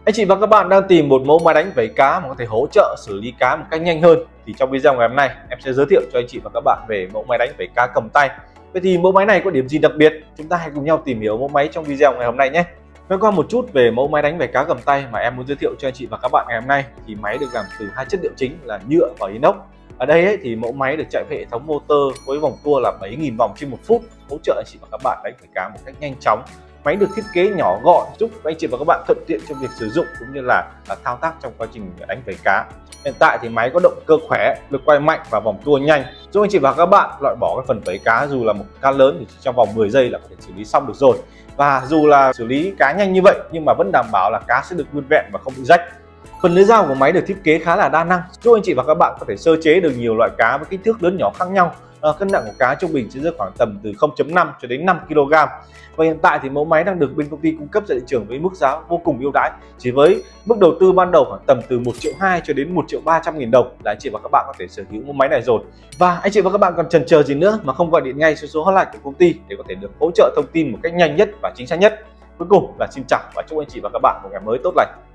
Anh chị và các bạn đang tìm một mẫu máy đánh vẩy cá mà có thể hỗ trợ xử lý cá một cách nhanh hơn, thì trong video ngày hôm nay em sẽ giới thiệu cho anh chị và các bạn về mẫu máy đánh vẩy cá cầm tay. Vậy thì mẫu máy này có điểm gì đặc biệt? Chúng ta hãy cùng nhau tìm hiểu mẫu máy trong video ngày hôm nay nhé. Nói qua một chút về mẫu máy đánh vẩy cá cầm tay mà em muốn giới thiệu cho anh chị và các bạn ngày hôm nay, thì máy được làm từ hai chất liệu chính là nhựa và inox. Ở đây thì mẫu máy được chạy với hệ thống motor với vòng tua là 7.000 vòng trên một phút, hỗ trợ anh chị và các bạn đánh vẩy cá một cách nhanh chóng. Máy được thiết kế nhỏ gọn giúp anh chị và các bạn thuận tiện trong việc sử dụng cũng như là thao tác trong quá trình đánh vẩy cá. Hiện tại thì máy có động cơ khỏe, lực quay mạnh và vòng tua nhanh, giúp anh chị và các bạn loại bỏ cái phần vẩy cá, dù là một cá lớn thì chỉ trong vòng 10 giây là có thể xử lý xong được rồi. Và dù là xử lý cá nhanh như vậy nhưng mà vẫn đảm bảo là cá sẽ được nguyên vẹn và không bị rách. Phần lưới dao của máy được thiết kế khá là đa năng, giúp anh chị và các bạn có thể sơ chế được nhiều loại cá với kích thước lớn nhỏ khác nhau. Cân nặng của cá trung bình sẽ rơi khoảng tầm từ 0,5 cho đến 5 kg. Và hiện tại thì mẫu máy đang được bên công ty cung cấp ra thị trường với mức giá vô cùng ưu đãi, chỉ với mức đầu tư ban đầu khoảng tầm từ 1,2 triệu cho đến 1,3 triệu đồng là anh chị và các bạn có thể sở hữu mẫu máy này rồi. Và anh chị và các bạn còn chần chờ gì nữa mà không gọi điện ngay số hotline của công ty để có thể được hỗ trợ thông tin một cách nhanh nhất và chính xác nhất. Cuối cùng là xin chào và chúc anh chị và các bạn một ngày mới tốt lành.